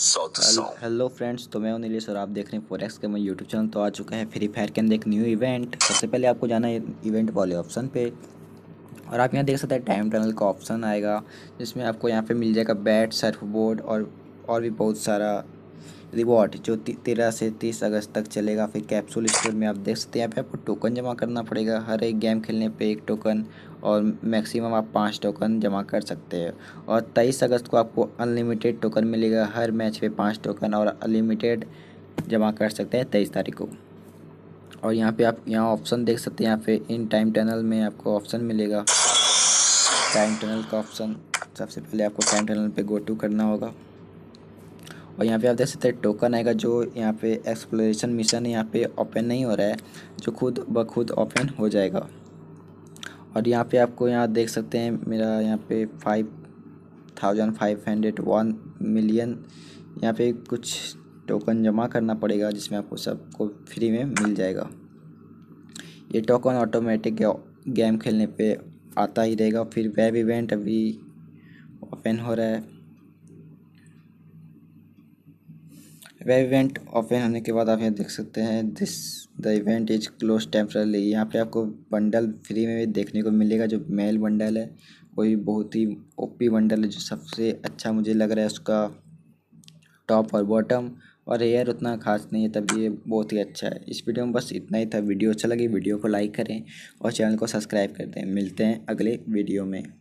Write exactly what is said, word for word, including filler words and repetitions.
South to हेल- South. Hello friends, तो मैं हूं नीलेश और आप देख रहे हैं फोरेक्स के मैं यूट्यूब चैनल। तो आ चुका है फ्री फायर के अंदर एक न्यू इवेंट। सबसे पहले आपको जाना है इवेंट वाले ऑप्शन पे, और आप यहाँ देख सकते हैं टाइम टनल का ऑप्शन आएगा, जिसमें आपको यहाँ पे मिल जाएगा बैट, सर्फ बोर्ड और और भी बहुत सारा रिवॉर्ड जो तेरह से तीस अगस्त तक चलेगा। फिर कैप्सूल स्टोर में आप देख सकते हैं यहाँ पे आपको टोकन जमा करना पड़ेगा। हर एक गेम खेलने पे एक टोकन, और मैक्सिमम आप पाँच टोकन जमा कर सकते हैं। और तेईस अगस्त को आपको अनलिमिटेड टोकन मिलेगा, हर मैच पे पाँच टोकन, और अनलिमिटेड जमा कर सकते हैं तेईस तारीख को। और यहाँ पे आप यहाँ ऑप्शन देख सकते हैं, यहाँ पे इन टाइम टनल में आपको ऑप्शन मिलेगा, टाइम टनल का ऑप्शन। सबसे पहले आपको टाइम टनल पे गो टू करना होगा, और यहाँ पे आप देख सकते हैं टोकन आएगा जो यहाँ पे एक्सप्लोरेशन मिशन यहाँ पे ओपन नहीं हो रहा है, जो खुद ब खुद ओपन हो जाएगा। और यहाँ पे आपको यहाँ देख सकते हैं मेरा यहाँ पे five thousand five hundred one million यहाँ पे कुछ टोकन जमा करना पड़ेगा, जिसमें आपको सबको फ्री में मिल जाएगा। ये टोकन ऑटोमेटिक गेम खेलने पे आता ही रहेगा। फिर वेब इवेंट अभी ओपन हो रहा है। वेब इवेंट ओपन होने के बाद आप यहाँ देख सकते हैं this the event is close temporarily. यहाँ पे आपको बंडल फ्री में भी देखने को मिलेगा। जो मेल बंडल है वही बहुत ही ओपी बंडल है, जो सबसे अच्छा मुझे लग रहा है उसका टॉप और बॉटम। और हेयर उतना खास नहीं है, तब ये बहुत ही अच्छा है। इस वीडियो में बस इतना ही था। वीडियो अच्छा लगे वीडियो को लाइक करें और चैनल को सब्सक्राइब कर दें। मिलते हैं अगले वीडियो में।